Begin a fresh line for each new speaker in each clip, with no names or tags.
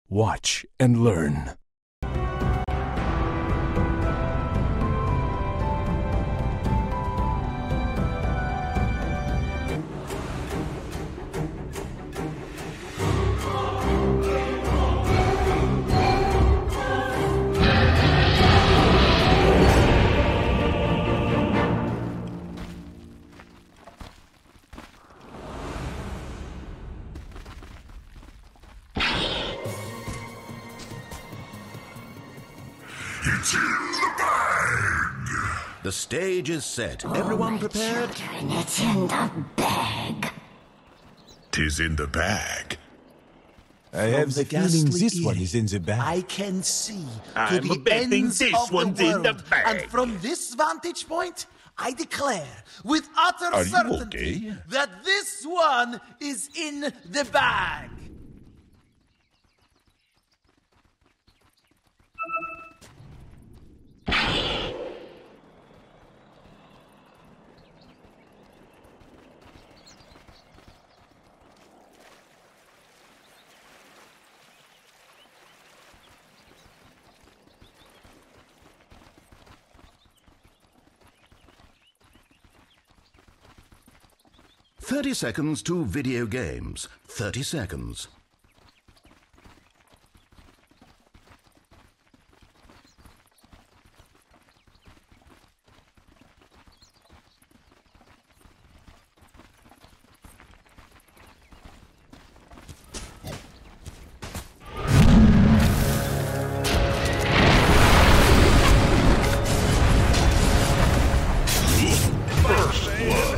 Watch and learn.
The stage is set. Everyone prepared?
Children, it's in the bag.
'Tis in the bag.
I have the feeling this one is in the bag.
I can see to
I'm
the
betting
ends
this
of
one's
the
in the
world.
bag.
And from this vantage point, I declare with utter
Are you
certainty
okay?
that this one is in the bag.
"30 seconds to video games. 30 seconds.
First blood.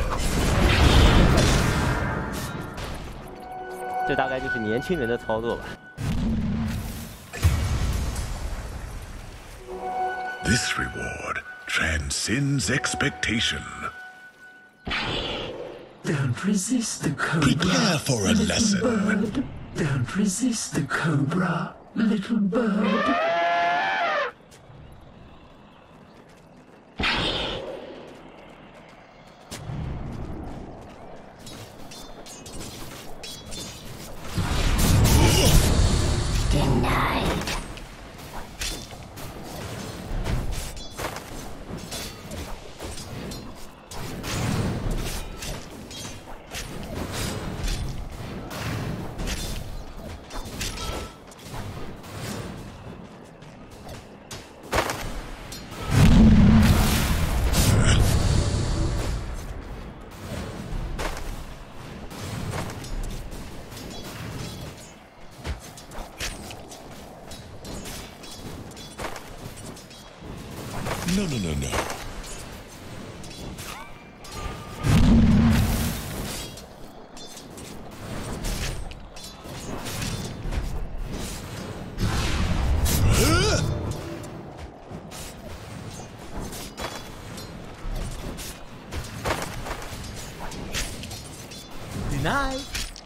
这大概就是年轻人的操作吧。
This reward transcends expectation.
Don't resist the cobra.
Prepare for a
little
lesson.
Bird. Don't resist the cobra, little bird.
Denied.
No.
Denied.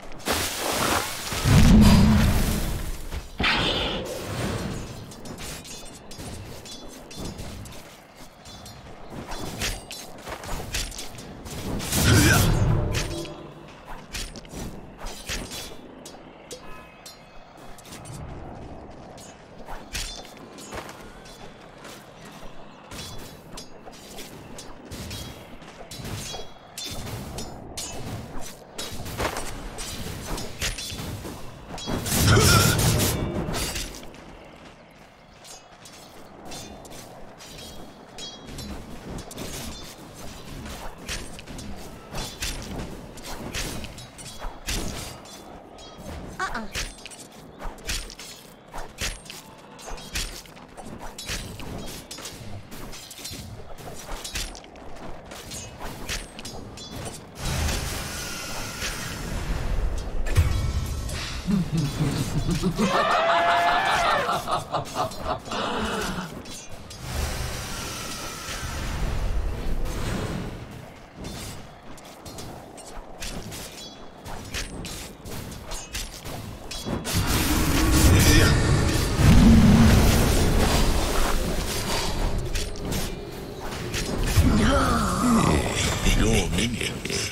Your minions.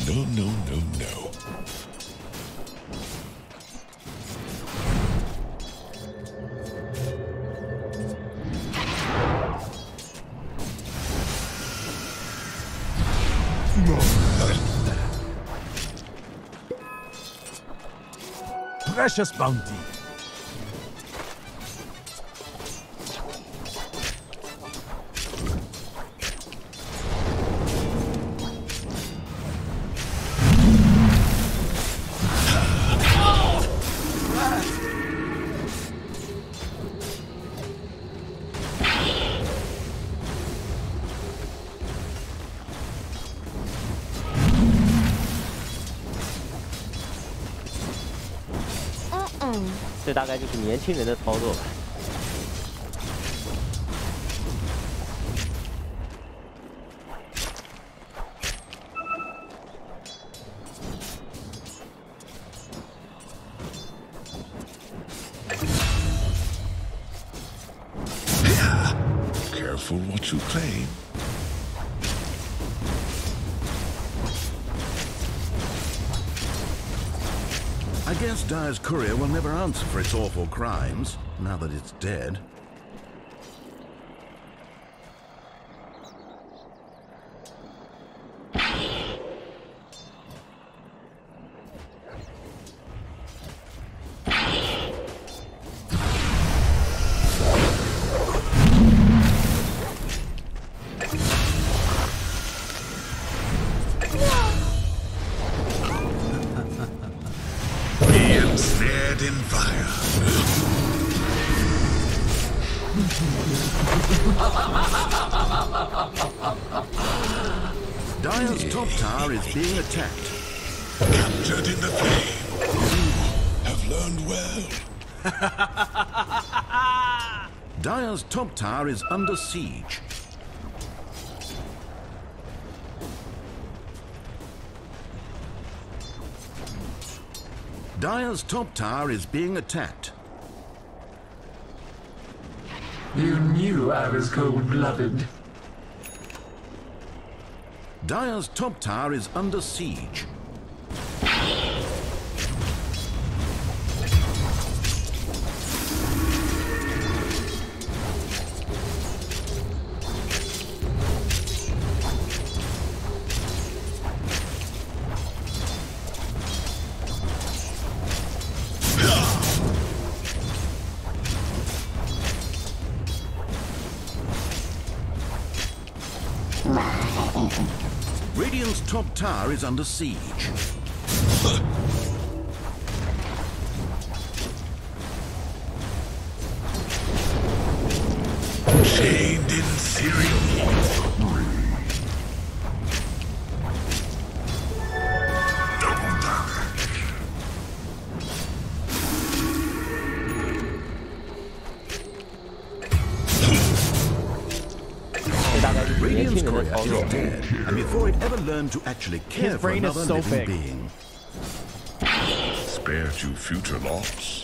No, no, no, no.
Precious bounty.
这大概就是年轻人的操作吧。
Careful what you claim.
I guess Dire's courier will never answer for its awful crimes, now that it's dead.
Ensnared in fire.
Dire's top tower is being attacked.
Captured in the flame. You have learned well.
Dire's top tower is under siege. Dire's top tower is being attacked.
You knew I was cold-blooded.
Dire's top tower is under siege. Radiant's top tower is under siege.
Chained in serial heat.
Radiant's courier is dead, and before it ever learned to actually care for another living being.
Spared you future loss.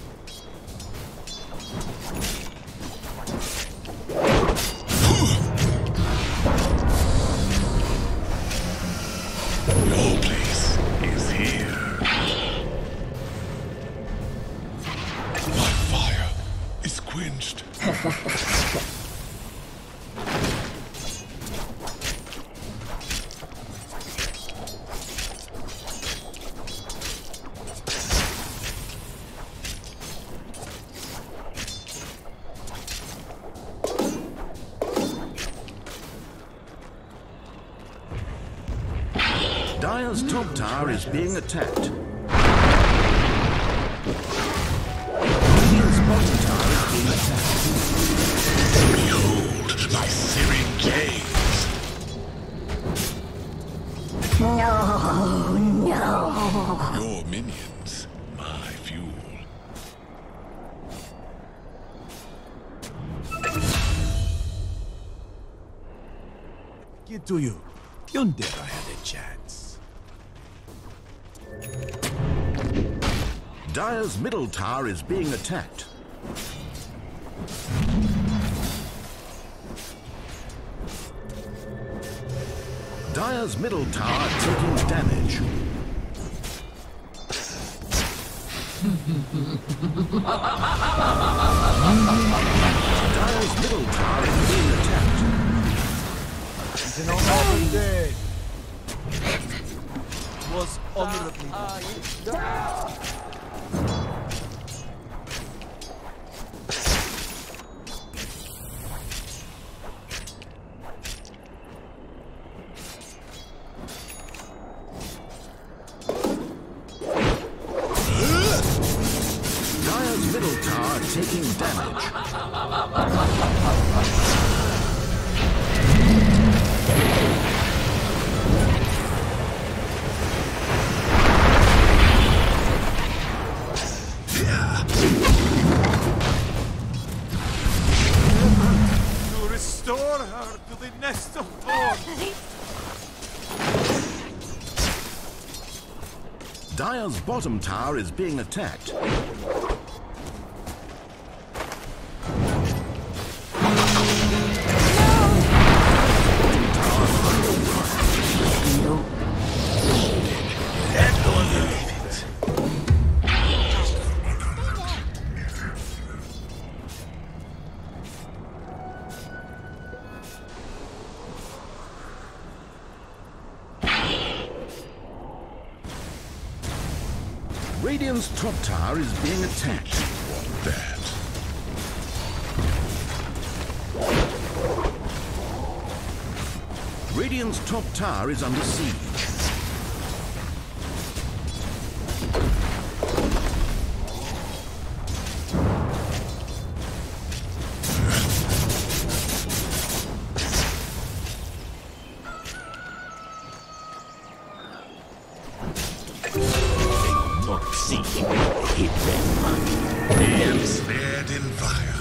Your place is here. My fire is quenched.
Dire's top tower is being attacked. Radiant's bottom tower is being attacked.
Behold my searing gaze.
No.
Your minions, my fuel.
Get to you. You never had a chance.
Dire's middle tower is being attacked. Dire's middle tower taking damage. Dire's middle tower is being attacked.
He's almost dead. Was honorably done.
Dire's middle tower taking damage.
To restore her to the nest of thorns.
Dire's bottom tower is being attacked. Radiant's top tower is being attacked.
That.
Radiant's top tower is under siege.
Ensnared in fire.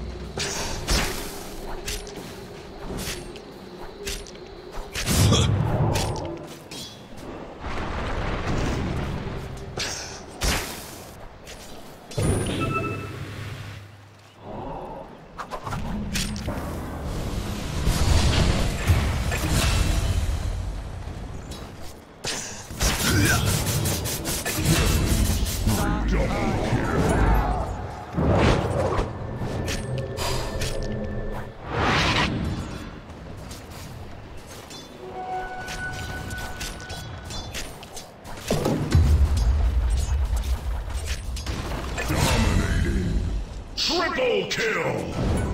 Triple kill!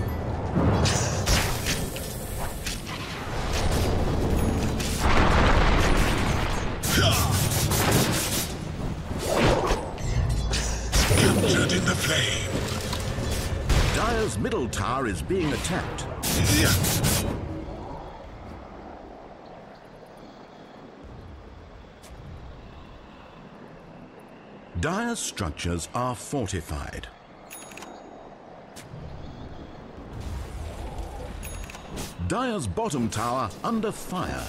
Captured in the flame.
Dire's middle tower is being attacked. Dire's structures are fortified. Dire's bottom tower under fire.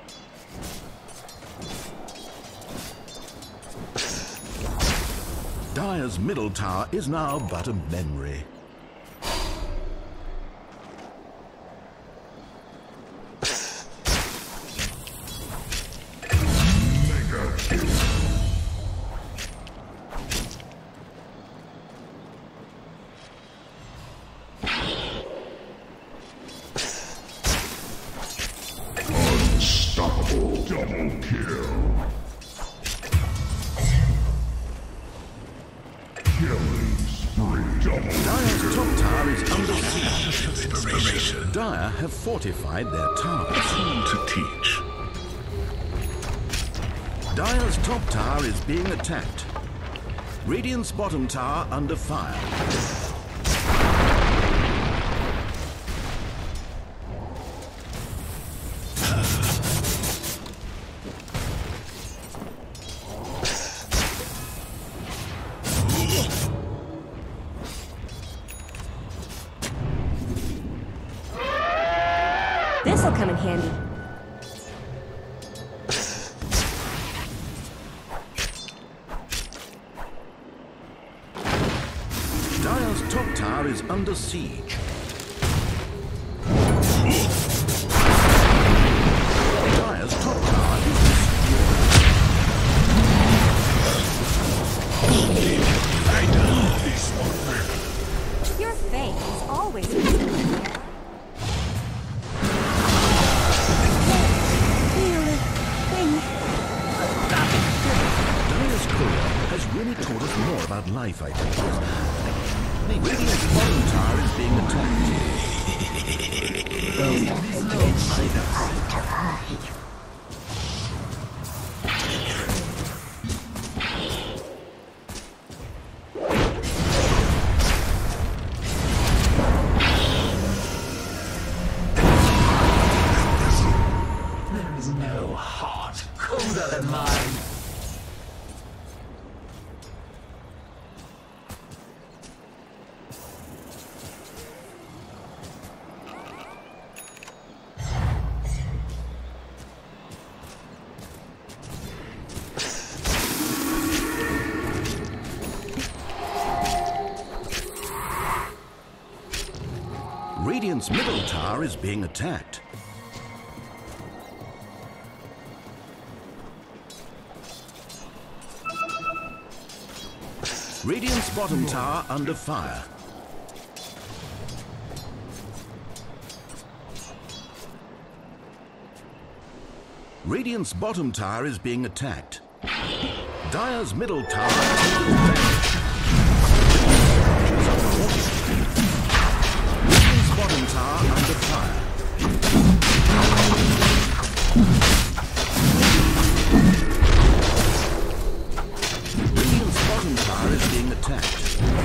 Dire's middle tower is now but a memory.
Unstoppable double kill. Killing spree.
Dire's top tower is under siege.
Inspiration.
Dire have fortified their towers.
Soon to teach.
Dire's top tower is being attacked. Radiant's bottom tower under fire.
This'll come in handy.
Dire's top tower is under siege. Dire's top life, I think. Radiant's bottom tower is being attacked.
There is no heart colder than mine.
Radiant's middle tower is being attacked. Radiant's bottom tower under fire. Radiant's bottom tower is being attacked. Dire's middle tower taking damage. Radiant's bottom tower under fire. Radiant's bottom tower is being attacked.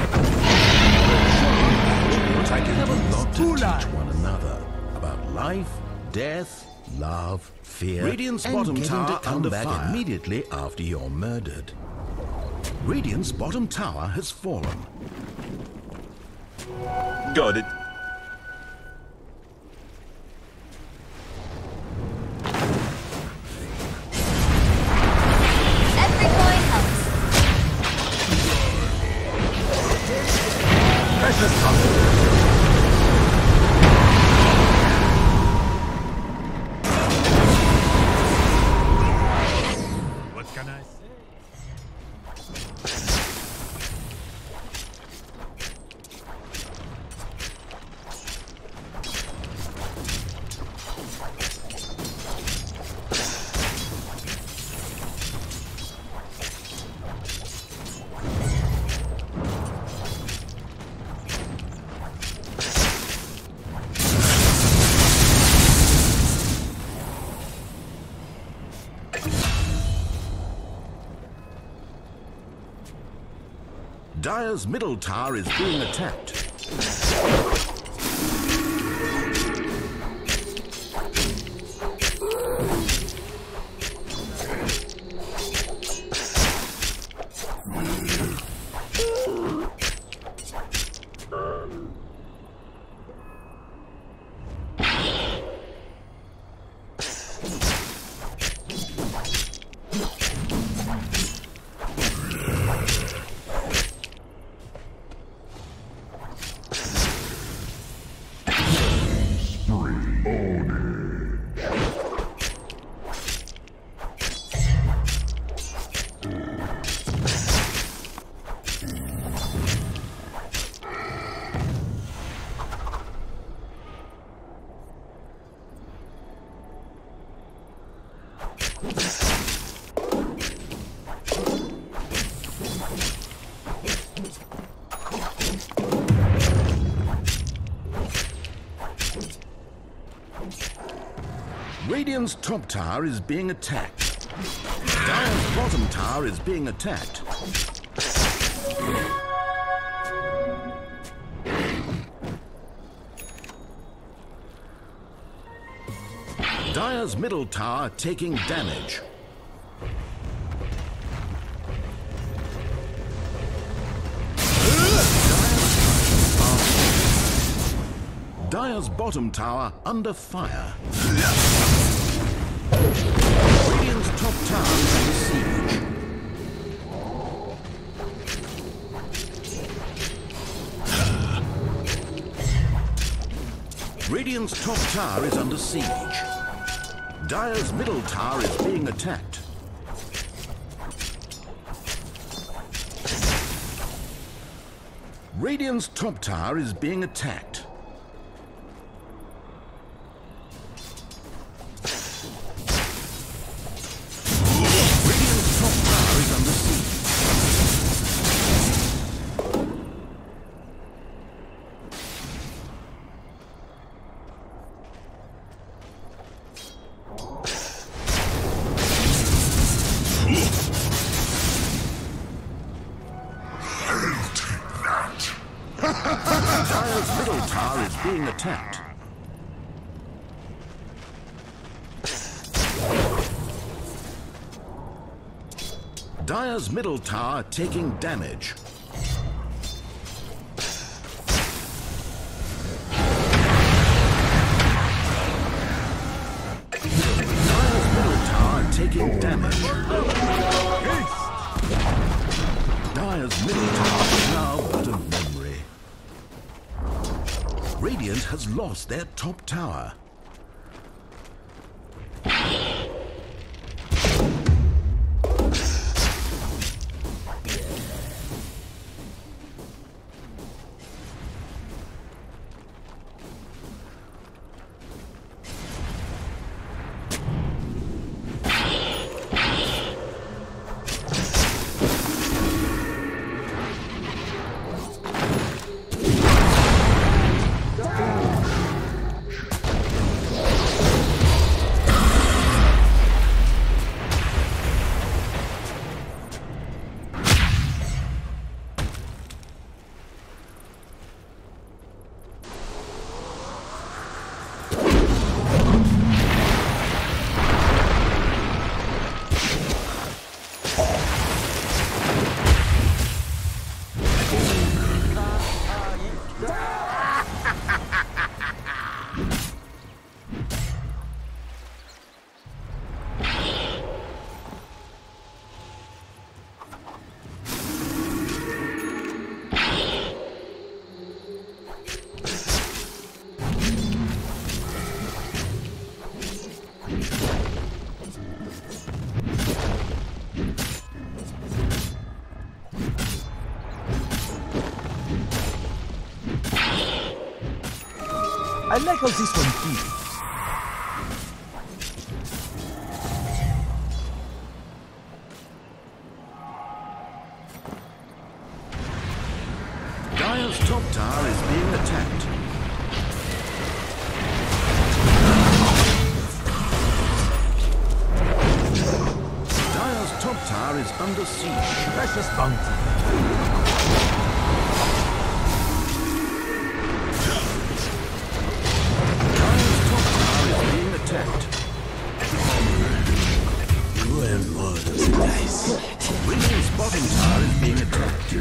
But I can have a lot to teach one another about life, death, love, fear, Radiant's bottom tower under fire immediately after you're murdered. Radiant's bottom tower has fallen.
Got it.
Every coin helps.
Precious coffee. What can I say?
Dire's middle tower is being attacked. Radiant's top tower is being attacked. Dire's bottom tower is being attacked. Dire's middle tower taking damage. Dire's bottom tower under fire. Radiant's top tower is under siege. Radiant's top tower is under siege. Dire's middle tower is being attacked. Radiant's top tower is being attacked. Radiant's top tower is under siege. attacked. Dire's middle tower taking damage. Dire's middle tower taking damage. Dire's middle tower is now but a memory. Radiant has lost their top tower.
I like how this one feels.
Dire's top tower is being attacked. Dire's top tower is under siege.
Precious bounty.
Radiant's bottom tower is being attacked.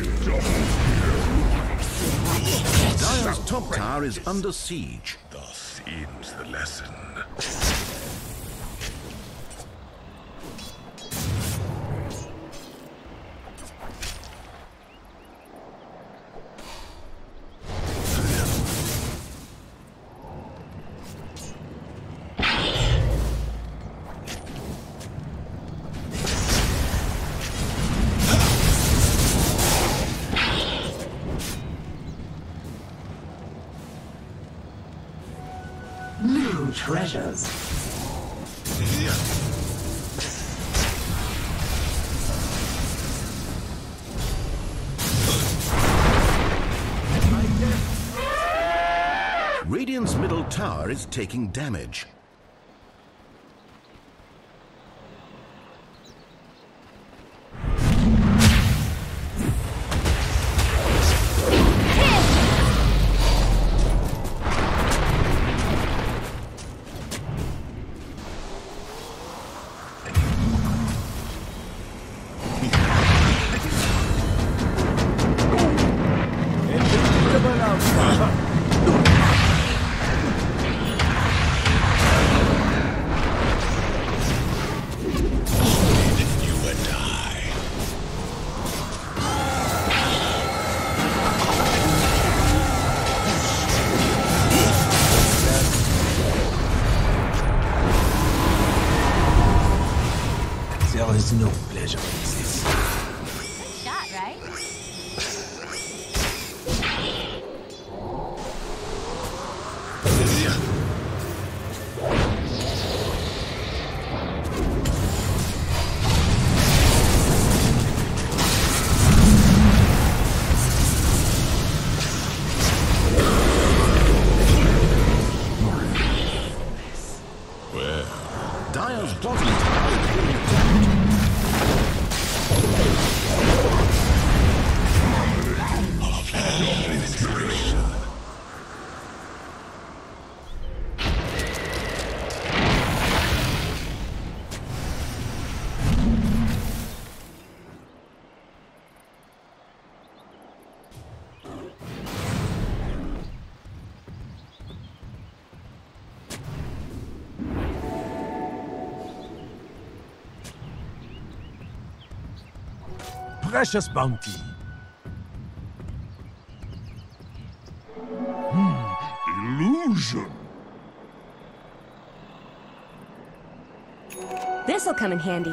Dire's top tower is under siege.
Thus ends the lesson.
New treasures.
Radiant's middle tower is taking damage.
There is no pleasure in this.
Shot, right?
Dire's bottom tower is being attacked.
precious bounty.
Illusion.
This'll come in handy.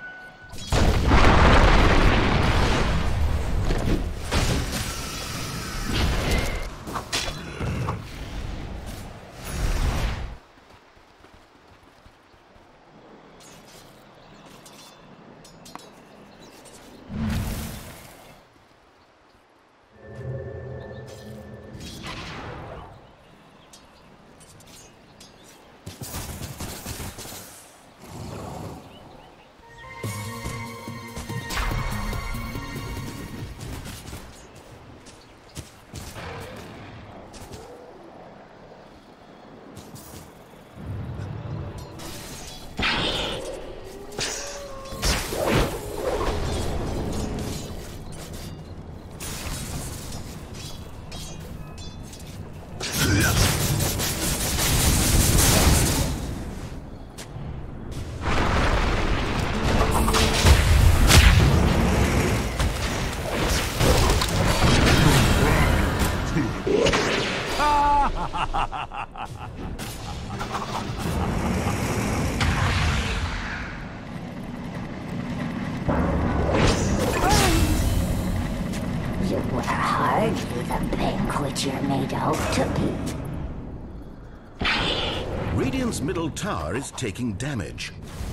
You were hardly the banquet you're made out to be.
Radiant's middle tower is taking damage.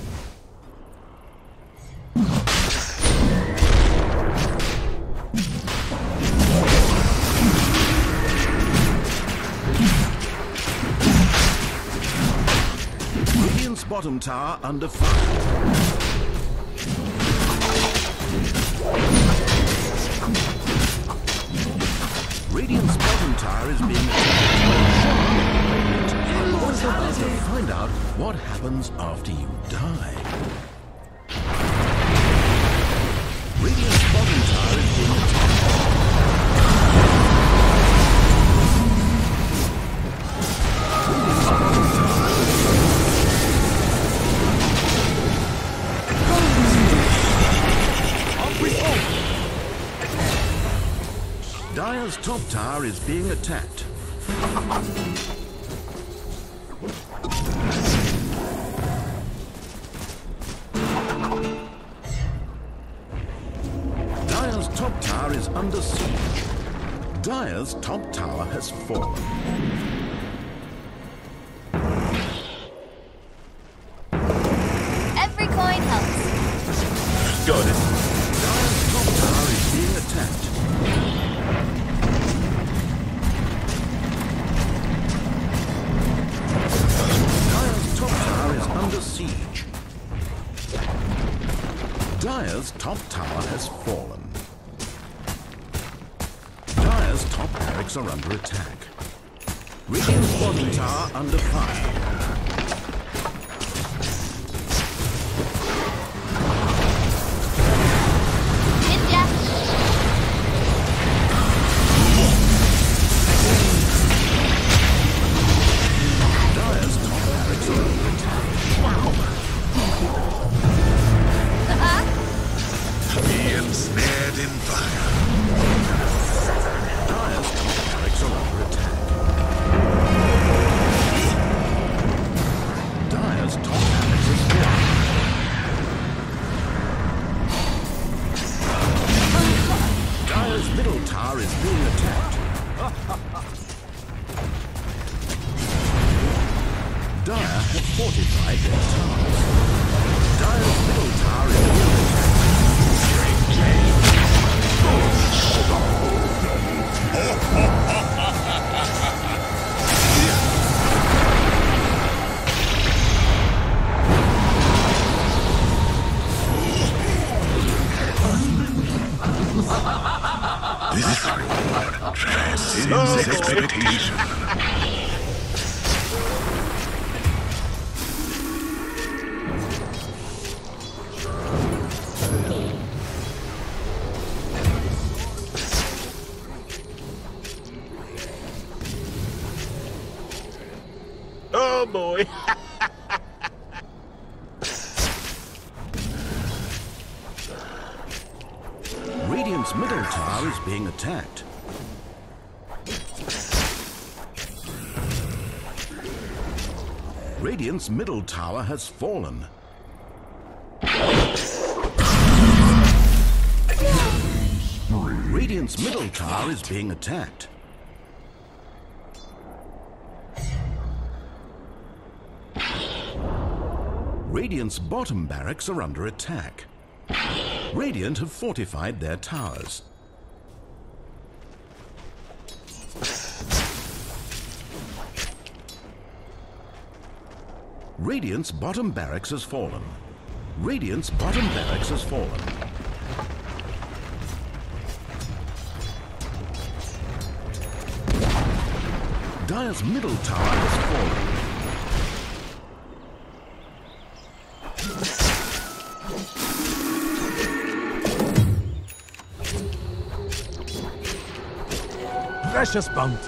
Radiant's bottom tower under fire. Radiant's bottom tower is being attacked. Find out what happens after you die. Radiant's bottom tower is being attacked. Dire's top tower is being attacked. Dire's top tower is under siege. Dire's top tower has fallen.
Every coin helps.
Got it. Dire's top tower is being attacked. Under siege. Dire's top tower has fallen. Dire's top barracks are under attack. Radiant's bottom tower under fire.
Oh boy.
tower is being attacked. Radiant's middle tower has fallen. Radiant's middle tower is being attacked. Radiant's bottom barracks are under attack. Radiant have fortified their towers. Radiant's bottom barracks has fallen. Radiant's bottom barracks has fallen. Dire's middle tower has fallen.
Precious bounty.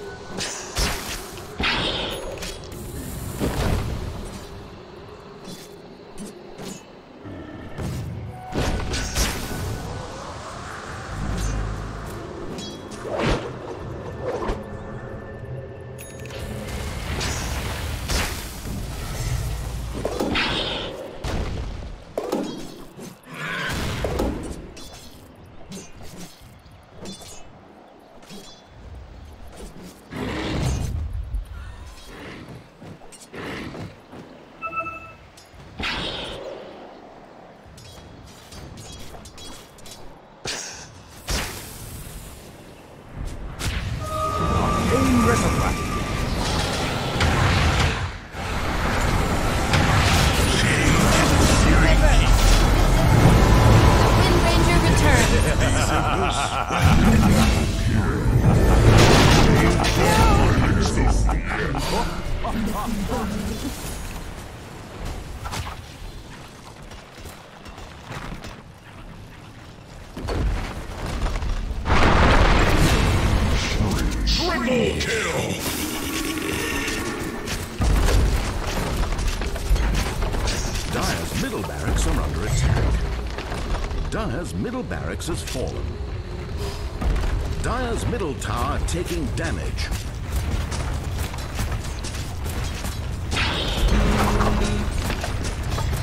Dire's middle barracks are under attack. Dire's middle barracks has fallen. Dire's middle tower taking damage.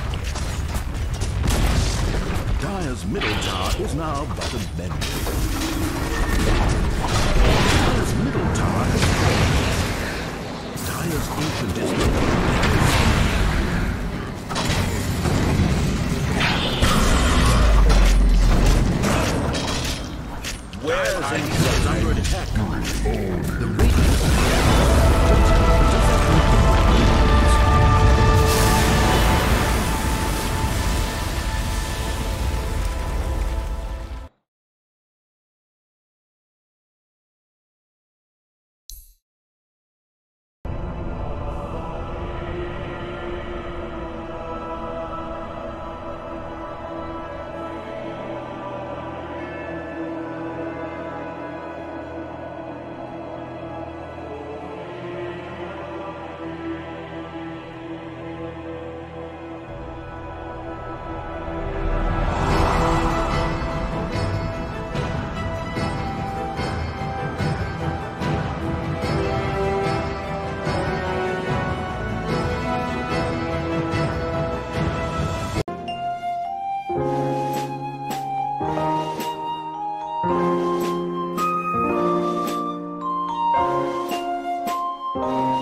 Dire's middle tower is now but a memory.